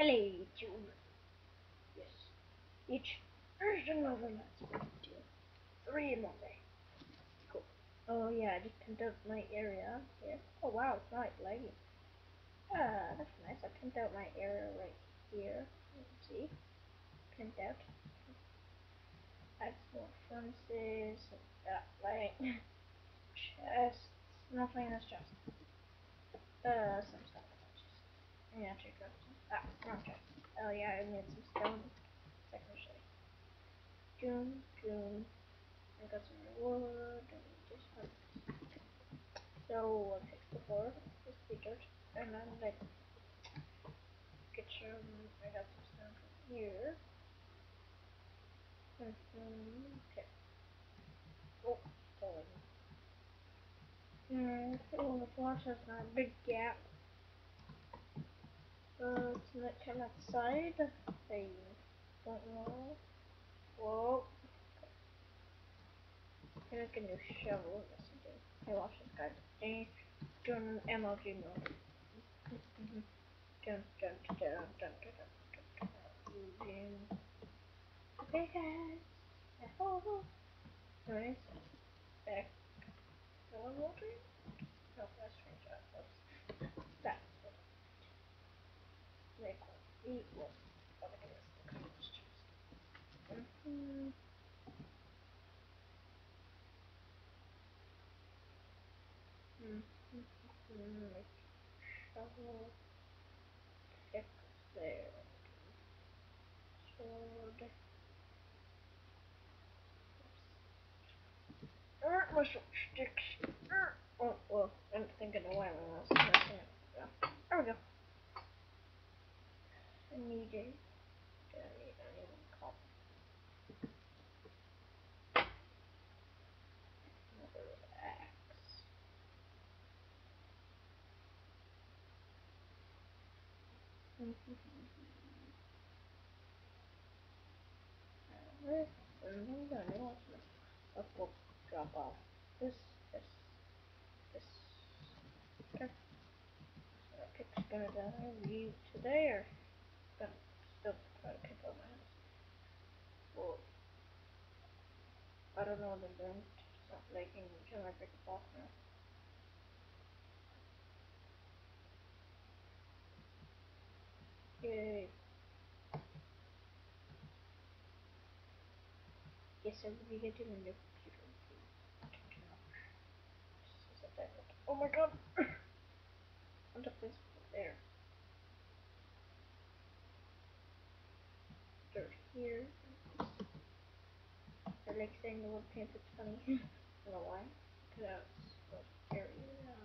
Hello, children. Yes, each there's another Let's Play video. 3 Monday. Cool. Oh yeah, I just pinned out my area here. Oh wow, it's not lagging. Ah, that's nice. I pinned out my area right here. You can see. Pinned out. Add some more furnaces. That light. Chests. Nothing in this chest. Some stuff in that chest. Yeah, check out some. Ah, wrong chest. Oh yeah, I need some stone. Second show you. Doom. I got some wood and this one. So I'll fix the board, this dirt, and then like get some. I got some stone from here. Okay. Oh, sorry. Oh, the floor has not a big gap. It's not come outside. I don't know. Whoa. I make a new shovel. Yes, I do. I watched this guy today doing an MLG mode. Using the big guys. Oh, nice. Back. No one will drink? No, that's strange. That's what make one eat one. Oh, I guess the colors chest. Make shovel. Pick there. Sword. My sticks. Oh, well, I'm thinking of why I was messing it. Yeah. There we go. I need it. I need copper. Another axe. And then I want to drop off this. Okay. Pick's gonna leave today or gonna still try to pick up my house. Well, I don't know what I'm doing. It's not making me turn my pick off now. Yay. Yes, I will be getting a new computer. Oh my god! What the place there? Dirt here. I like saying the word pants, it's funny. I don't know why. Because that's very,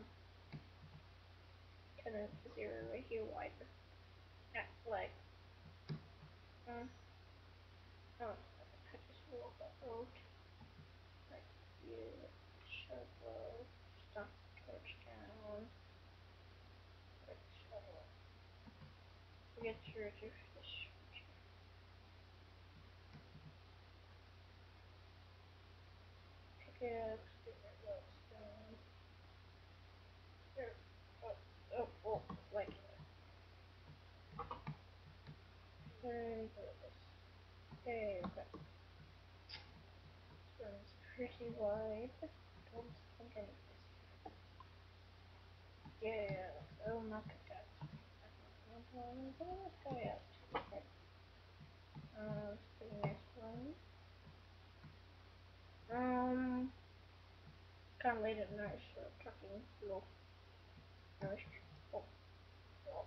10 to 0 right here wide. That's like, oh, I just rolled that road. Like, here, shovel, stop, torch down, like, shovel. Get your fish. Pickaxe, get my glowstone. There, oh, like, very good. Okay, okay. This one's pretty wide. Don't think I need this. Yeah, I'll knock it down. Let's go out. Okay. It's a pretty nice one. Kinda late at night, so I'm talking low. Nice. Oh, oh.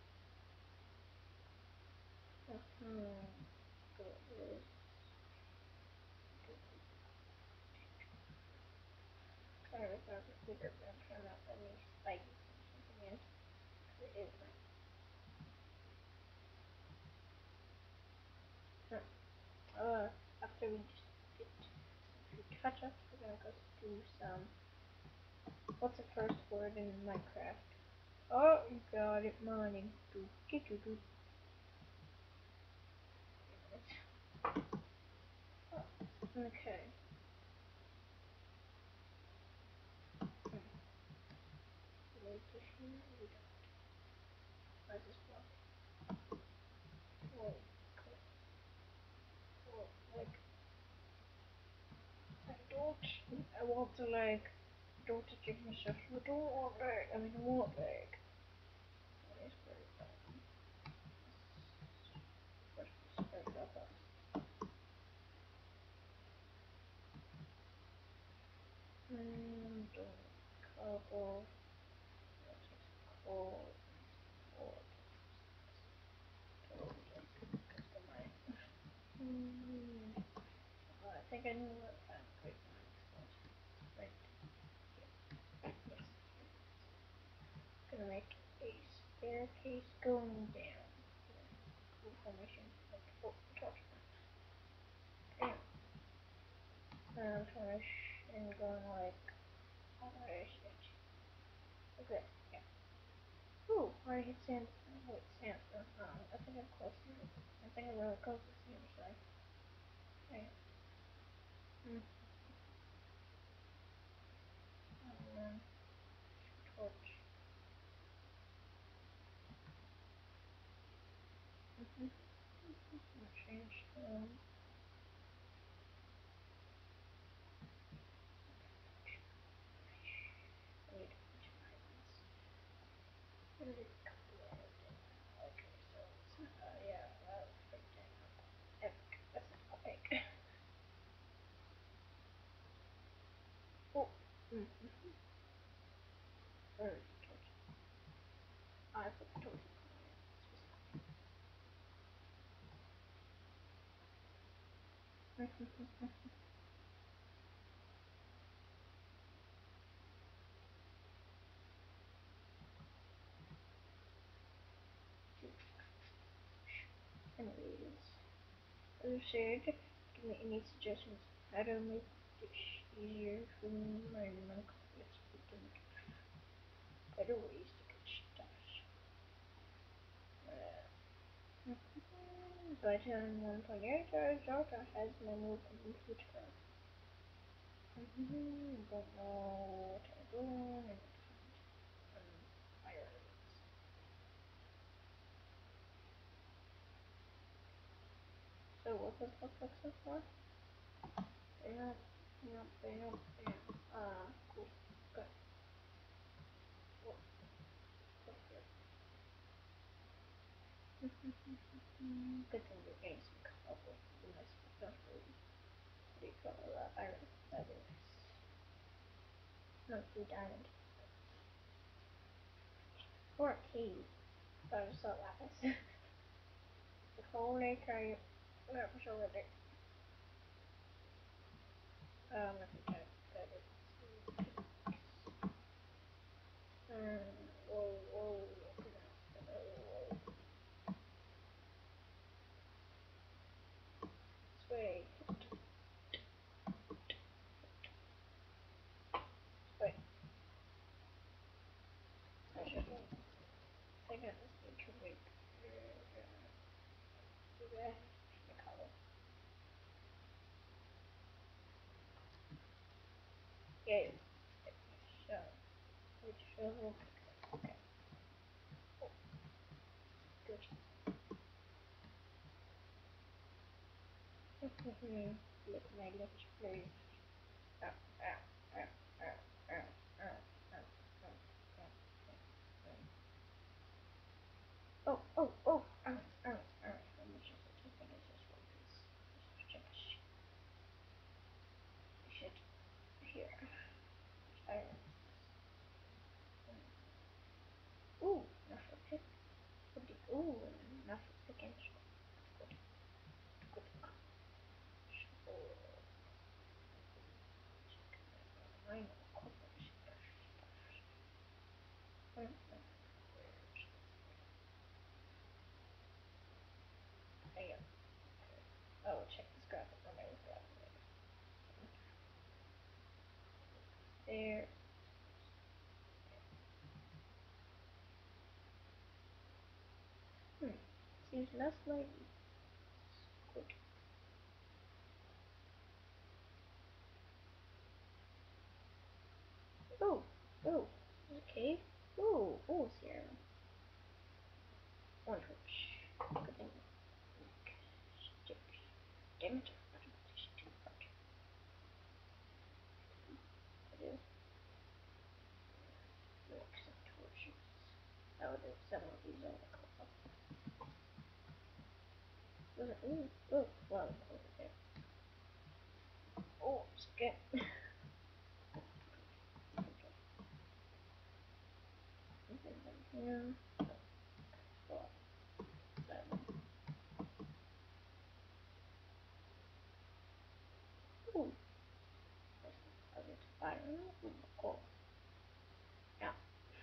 Good. Kind of like a computer, but I'm trying not to let me spike something in. It is nice. After we just get some catch up, we're gonna go do some. What's the first word in Minecraft? Oh, you got it, mining. Do. Okay. Wait to here. We don't. Why is this block? also like don't touch myself. I don't want that. I mean, I want that. It's very Cobble, coal, wood, I think I know what kind of great mine was. Right here. Yes. Gonna make a staircase going down. Cool formation. Like, oh, torch. Damn. Finish and going like, oh, shit. Okay, yeah. Ooh, I hit sand. Wait, sandstone. I think I'm close to it. I think I'm really close to the other side. Okay. Torch. Change. Wait, okay, so it's, yeah, that was pretty dang epic. That's epic. Oh, or torch. I put the torch. Anyways, as I said, give me any suggestions how to make this easier for me and my conflicts with them. Better ways to get stuff. But 1.8 Zelda has my new computer. Don't know what I'm doing. So what does this look like so far? Bam, bam, bam, bam. Cool. Good. Whoa, what's here? Good thing we're getting some cobble. Nice stuff. What do you call iron? That'd be nice. No, blue diamond. Or a cave. But I just saw lapis. The whole nature, that was over there. I think that is. Whoa, whoa, whoa. This way. Wait. I should think I just need to make do that. The color. Yeah. So, which shovel? Okay. Oh, good. Look, my lips, please. Ow, ow, ow, ow, ow, ow, ow, ow, ow, ow. Oh, oh, oh, ow, ow, ow. How much is it? I think it's this one piece. Let's check shit here. Iron. Ooh, enough for pick. Ooh, enough for picking. Good, good. Shovel. I know, cobble stuff. Where's I am. Oh, check this graphic. Oh, my graphic. There. Seems less like good. Oh, oh, okay. Oh, oh, Sierra. One torch. Good thing. Sticks. Damn it. Ooh, oh, wow, over there. Oh, skip. Yeah. 4, 7. Ooh, I'll get to fire. Ooh, oh, yeah.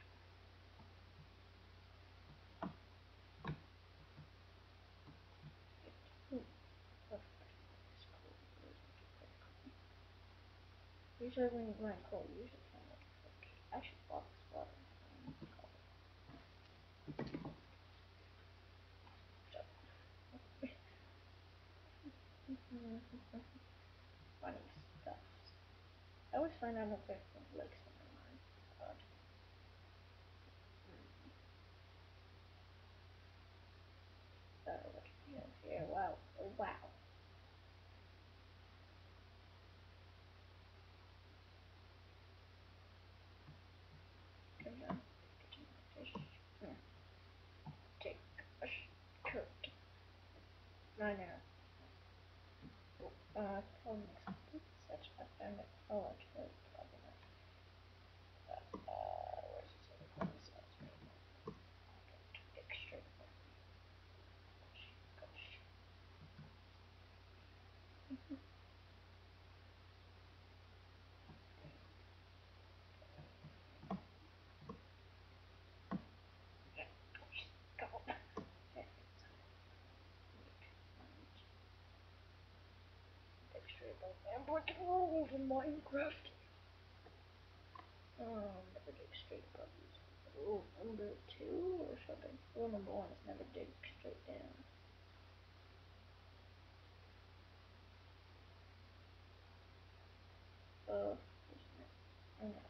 Ooh, perfect. Usually when you grind coal, you usually find it. Okay, I should box water. Funny stuff. I always find out if there's like something on. What do we have here? Wow. Oh, wow. Come down. Fish. Take a skirt. No, no. Probably next such I found it. Oh, actually, probably not. Where's this other one? This one's right now. Dig straight up. Gosh. Go. Okay. Dig straight up. And brick walls in Minecraft. Never dig straight above these. Rule number 2 or something. Rule number 1 is never dig straight down. Isn't it? Oh, no.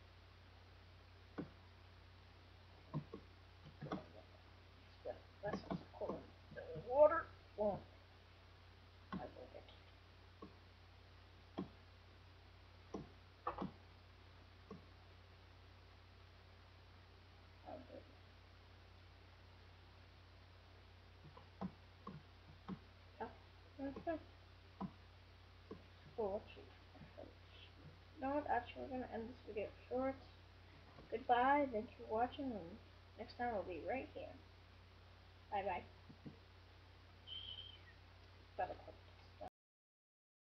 That's cold. Water. Well, I will get. I'll do it. Yeah. Cool. No, actually, we're gonna end this video short. Goodbye. Thanks for watching, and next time I'll be right here. Bye bye. Gotta click.